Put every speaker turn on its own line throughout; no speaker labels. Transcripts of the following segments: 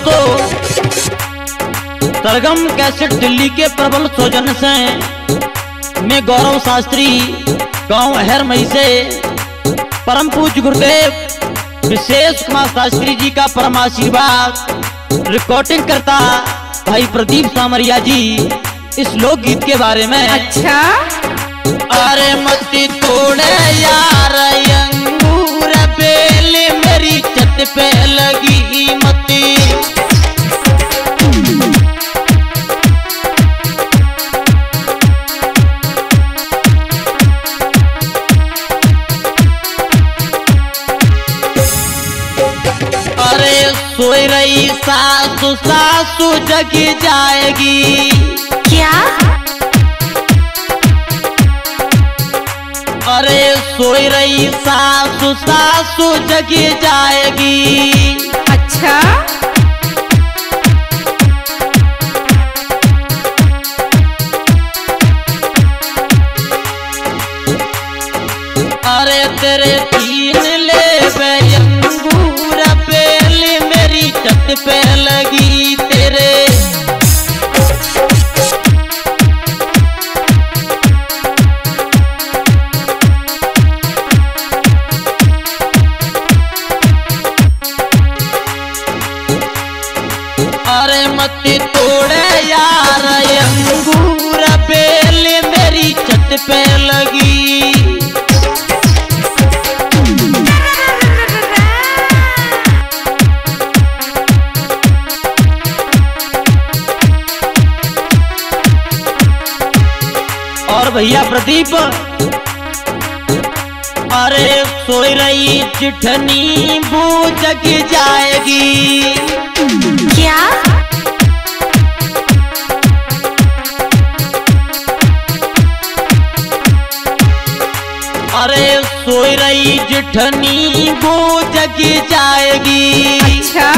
दोस्तों, सरगम कैसेट दिल्ली के प्रबल सौजन्य से मैं गौरव शास्त्री गांव हरमई से परम पूज्य गुरुदेव विशेष कुमार शास्त्री जी का परम आशीर्वाद रिकॉर्डिंग करता भाई प्रदीप सावरिया जी इस लोकगीत के बारे में।
अच्छा,
अरे मती तोड़े यार अंगूर बेल मेरी छत पे लगी मती, अरे सोई रही सासू सासू जगी जाएगी।
क्या?
अरे सोई रही सासू सासू जगी जाएगी।
अच्छा,
अरे तेरे तीन ले अंगूर बेल मेरी छत पे लगी तेरे, अरे मत तोड़े यार अंगूर बेल मेरी छत पे लगी। और भैया प्रदीप, अरे सोई रही चिठनी बू जग जाएगी।
क्या?
अरे सोई रही जिठनी वो जग जाएगी।
अच्छा,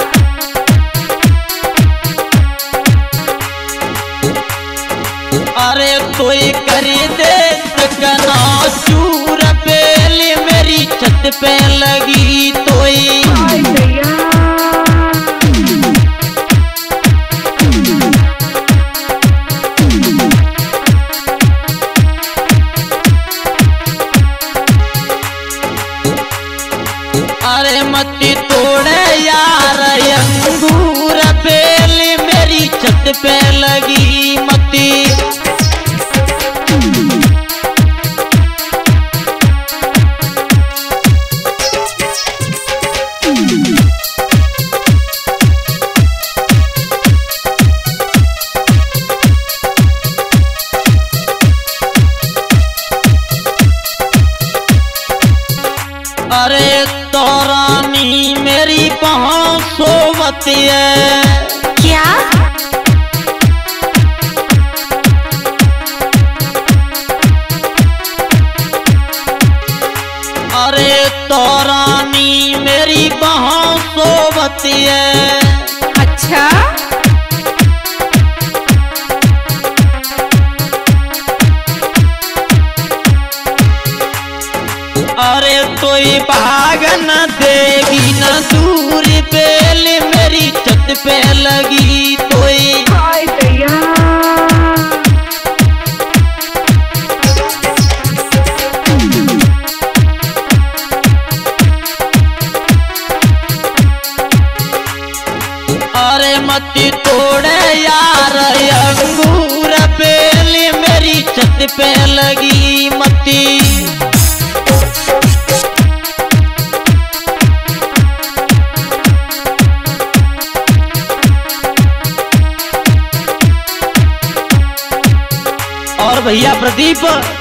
अरे कोई करे दे सकना चूर बेल मेरी छत पे लगी तोई, अरे मत तोड़े यार अंगूर बेल मेरी छत पे लगी मती, अरे तोरानी मेरी पहुँच सोवती है।
क्या?
अरे तोरानी मेरी पहुँच सोवती है।
अच्छा,
अरे कोई भाग न देगी न दूर बेल मेरी छत पे लगी तोई, अरे मत तोड़े यार अंगूर बेल मेरी छत पे लगी मती, और भैया प्रदीप,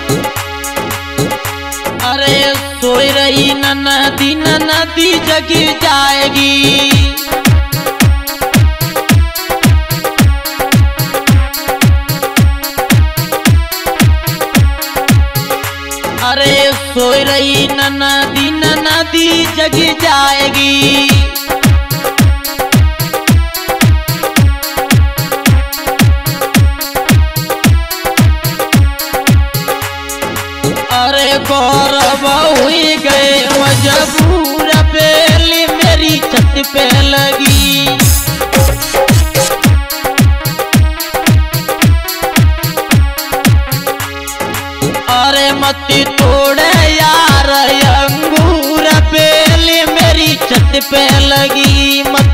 अरे सोई रही नदी जग जाएगी। अरे सोई रही नदी जग जाएगी। अरे गौरव हुई गए मजबूर बेल मेरी छत पे लगी। तोड़े यार अंगूर बेल मेरी छत पे लगी मत